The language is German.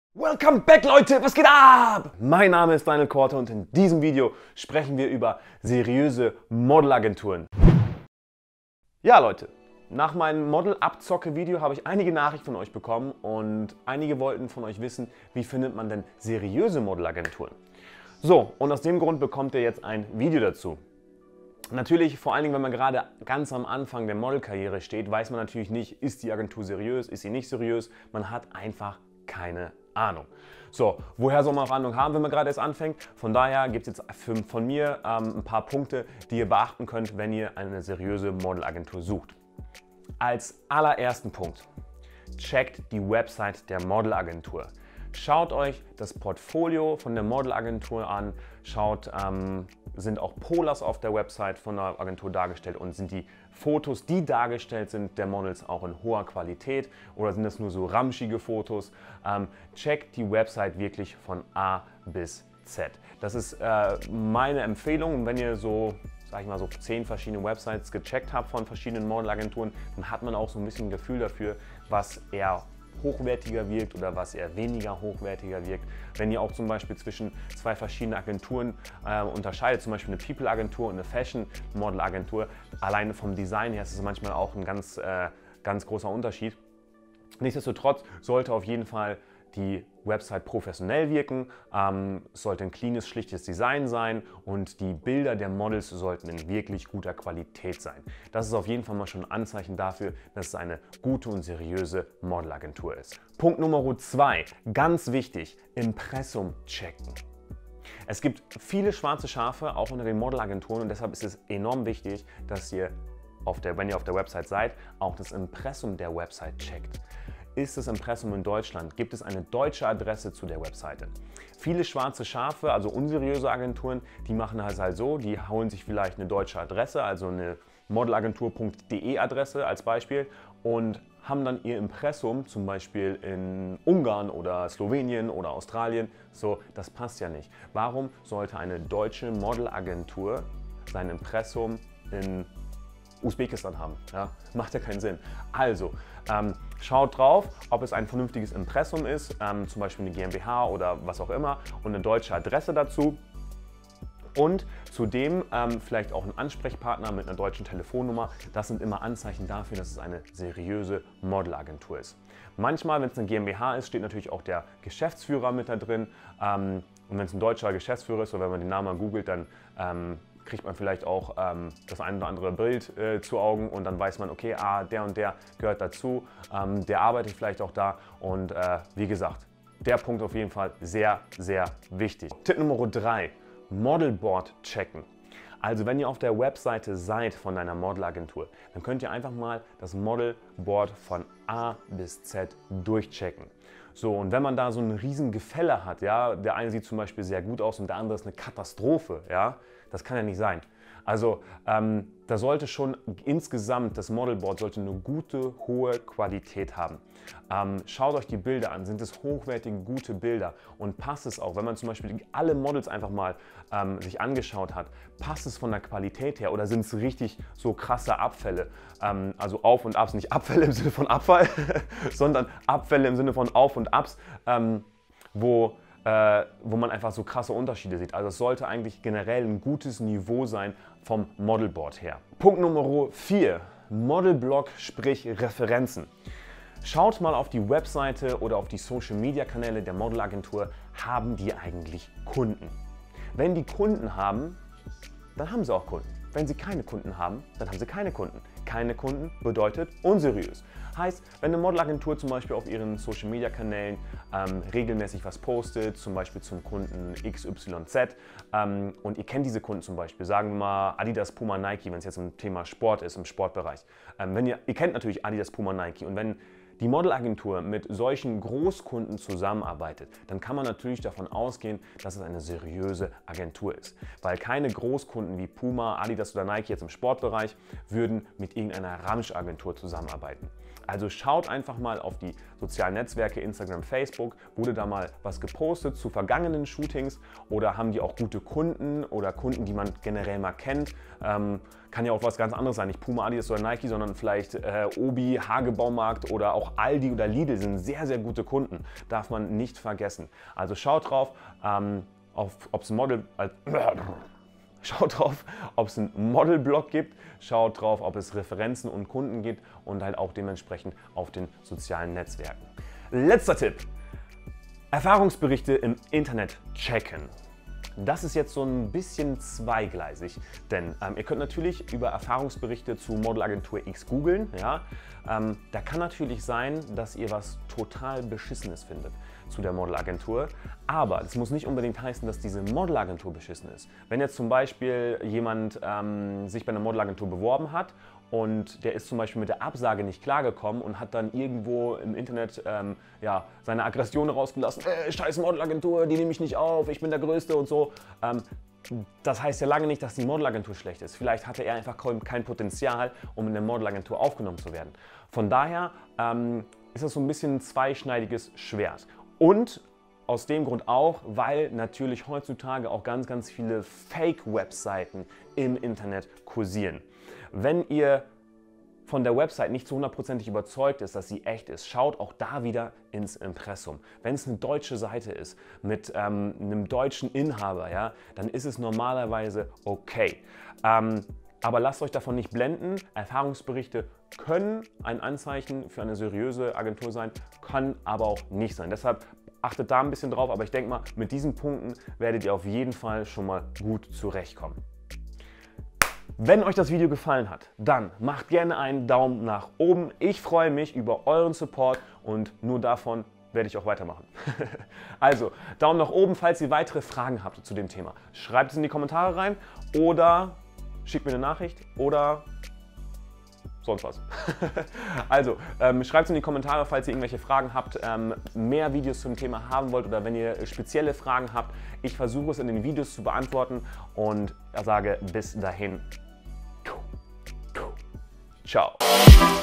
Welcome back, Leute! Was geht ab? Mein Name ist Daniel Korte und in diesem Video sprechen wir über seriöse Modelagenturen. Ja, Leute, nach meinem Model-Abzocke-Video habe ich einige Nachrichten von euch bekommen und einige wollten von euch wissen, wie findet man denn seriöse Modelagenturen? So, und aus dem Grund bekommt ihr jetzt ein Video dazu. Natürlich, vor allen Dingen, wenn man gerade ganz am Anfang der Modelkarriere steht, weiß man natürlich nicht, ist die Agentur seriös, ist sie nicht seriös. Man hat einfach keine Ahnung. So, woher soll man auch Ahnung haben, wenn man gerade erst anfängt? Von daher gibt es jetzt von mir ein paar Punkte, die ihr beachten könnt, wenn ihr eine seriöse Modelagentur sucht. Als allerersten Punkt, checkt die Website der Modelagentur. Schaut euch das Portfolio von der Modelagentur an, schaut, sind auch Polars auf der Website von der Agentur dargestellt und sind die Fotos, die dargestellt sind, der Models auch in hoher Qualität oder sind das nur so ramschige Fotos? Checkt die Website wirklich von A bis Z. Das ist meine Empfehlung, und wenn ihr so, sag ich mal, so 10 verschiedene Websites gecheckt habt von verschiedenen Modelagenturen, dann hat man auch so ein bisschen ein Gefühl dafür, was eher hochwertiger wirkt oder was eher weniger hochwertiger wirkt. Wenn ihr auch zum Beispiel zwischen zwei verschiedenen Agenturen unterscheidet, zum Beispiel eine People-Agentur und eine Fashion-Model-Agentur, alleine vom Design her ist es manchmal auch ein ganz großer Unterschied. Nichtsdestotrotz sollte auf jeden Fall die Website professionell wirken, es sollte ein cleanes, schlichtes Design sein und die Bilder der Models sollten in wirklich guter Qualität sein. Das ist auf jeden Fall mal schon ein Anzeichen dafür, dass es eine gute und seriöse Modelagentur ist. Punkt Nummer 2, ganz wichtig, Impressum checken. Es gibt viele schwarze Schafe, auch unter den Modelagenturen, und deshalb ist es enorm wichtig, dass ihr, wenn ihr auf der Website seid, auch das Impressum der Website checkt. Ist das Impressum in Deutschland? Gibt es eine deutsche Adresse zu der Webseite? Viele schwarze Schafe, also unseriöse Agenturen, die machen das halt so, die holen sich vielleicht eine deutsche Adresse, also eine modelagentur.de Adresse als Beispiel, und haben dann ihr Impressum zum Beispiel in Ungarn oder Slowenien oder Australien. So, das passt ja nicht. Warum sollte eine deutsche Modelagentur sein Impressum in Usbekistan haben? Ja, macht ja keinen Sinn. Also, schaut drauf, ob es ein vernünftiges Impressum ist, zum Beispiel eine GmbH oder was auch immer, und eine deutsche Adresse dazu. Und zudem vielleicht auch ein Ansprechpartner mit einer deutschen Telefonnummer. Das sind immer Anzeichen dafür, dass es eine seriöse Modelagentur ist. Manchmal, wenn es eine GmbH ist, steht natürlich auch der Geschäftsführer mit da drin. Und wenn es ein deutscher Geschäftsführer ist oder wenn man den Namen mal googelt, dann kriegt man vielleicht auch das ein oder andere Bild zu Augen, und dann weiß man, okay, der und der gehört dazu, der arbeitet vielleicht auch da, und wie gesagt, der Punkt auf jeden Fall sehr, sehr wichtig. Tipp Nummer 3, Modelboard checken. Also wenn ihr auf der Webseite seid von einer Modelagentur, dann könnt ihr einfach mal das Modelboard von A bis Z durchchecken. So, und wenn man da so ein riesen Gefälle hat, ja, der eine sieht zum Beispiel sehr gut aus und der andere ist eine Katastrophe, ja, das kann ja nicht sein. Also da sollte schon insgesamt, das Modelboard sollte eine gute, hohe Qualität haben. Schaut euch die Bilder an, sind es hochwertige, gute Bilder, und passt es auch, wenn man zum Beispiel alle Models einfach mal sich angeschaut hat, passt es von der Qualität her oder sind es richtig so krasse Abfälle, also Auf und Abs, nicht Abfälle im Sinne von Abfall, sondern Abfälle im Sinne von Auf und Abs, wo man einfach so krasse Unterschiede sieht. Also es sollte eigentlich generell ein gutes Niveau sein vom Modelboard her. Punkt Nummer 4, Modelblog, sprich Referenzen. Schaut mal auf die Webseite oder auf die Social-Media-Kanäle der Modelagentur. Haben die eigentlich Kunden? Wenn die Kunden haben, dann haben sie auch Kunden. Wenn sie keine Kunden haben, dann haben sie keine Kunden. Keine Kunden bedeutet unseriös. Heißt, wenn eine Modelagentur zum Beispiel auf ihren Social-Media-Kanälen regelmäßig was postet, zum Beispiel zum Kunden XYZ, und ihr kennt diese Kunden zum Beispiel, sagen wir mal Adidas, Puma, Nike, wenn es jetzt ein Thema Sport ist, im Sportbereich. Ihr kennt natürlich Adidas, Puma, Nike, und wenn die Modelagentur mit solchen Großkunden zusammenarbeitet, dann kann man natürlich davon ausgehen, dass es eine seriöse Agentur ist. Weil keine Großkunden wie Puma, Adidas oder Nike jetzt im Sportbereich würden mit irgendeiner Ramsch-Agentur zusammenarbeiten. Also schaut einfach mal auf die sozialen Netzwerke, Instagram, Facebook, wurde da mal was gepostet zu vergangenen Shootings oder haben die auch gute Kunden oder Kunden, die man generell mal kennt. Kann ja auch was ganz anderes sein, nicht Puma, Adidas oder Nike, sondern vielleicht Obi, Hagebaumarkt oder auch Aldi oder Lidl sind sehr, sehr gute Kunden. Darf man nicht vergessen. Also schaut drauf, ob es einen Modelblog gibt, schaut drauf, ob es Referenzen und Kunden gibt und halt auch dementsprechend auf den sozialen Netzwerken. Letzter Tipp: Erfahrungsberichte im Internet checken. Das ist jetzt so ein bisschen zweigleisig, denn ihr könnt natürlich über Erfahrungsberichte zu Modelagentur X googeln. Ja? Da kann natürlich sein, dass ihr was total Beschissenes findet zu der Modelagentur, aber das muss nicht unbedingt heißen, dass diese Modelagentur beschissen ist. Wenn jetzt zum Beispiel jemand sich bei einer Modelagentur beworben hat und der ist zum Beispiel mit der Absage nicht klargekommen und hat dann irgendwo im Internet ja, seine Aggression rausgelassen, scheiß Modelagentur, die nehme ich nicht auf, ich bin der Größte und so. Das heißt ja lange nicht, dass die Modelagentur schlecht ist. Vielleicht hatte er einfach kein Potenzial, um in der Modelagentur aufgenommen zu werden. Von daher ist das so ein bisschen ein zweischneidiges Schwert. Und aus dem Grund auch, weil natürlich heutzutage auch ganz, ganz viele Fake-Webseiten im Internet kursieren. Wenn ihr von der Website nicht zu 100% überzeugt ist, dass sie echt ist, schaut auch da wieder ins Impressum. Wenn es eine deutsche Seite ist mit einem deutschen Inhaber, ja, dann ist es normalerweise okay. Aber lasst euch davon nicht blenden. Erfahrungsberichte können ein Anzeichen für eine seriöse Agentur sein, kann aber auch nicht sein. Deshalb achtet da ein bisschen drauf, aber ich denke mal, mit diesen Punkten werdet ihr auf jeden Fall schon mal gut zurechtkommen. Wenn euch das Video gefallen hat, dann macht gerne einen Daumen nach oben. Ich freue mich über euren Support und nur davon werde ich auch weitermachen. Also, Daumen nach oben, falls ihr weitere Fragen habt zu dem Thema. Schreibt es in die Kommentare rein oder schickt mir eine Nachricht oder sonst was. Also, schreibt es in die Kommentare, falls ihr irgendwelche Fragen habt, mehr Videos zum Thema haben wollt oder wenn ihr spezielle Fragen habt. Ich versuche es in den Videos zu beantworten und sage bis dahin. Ciao.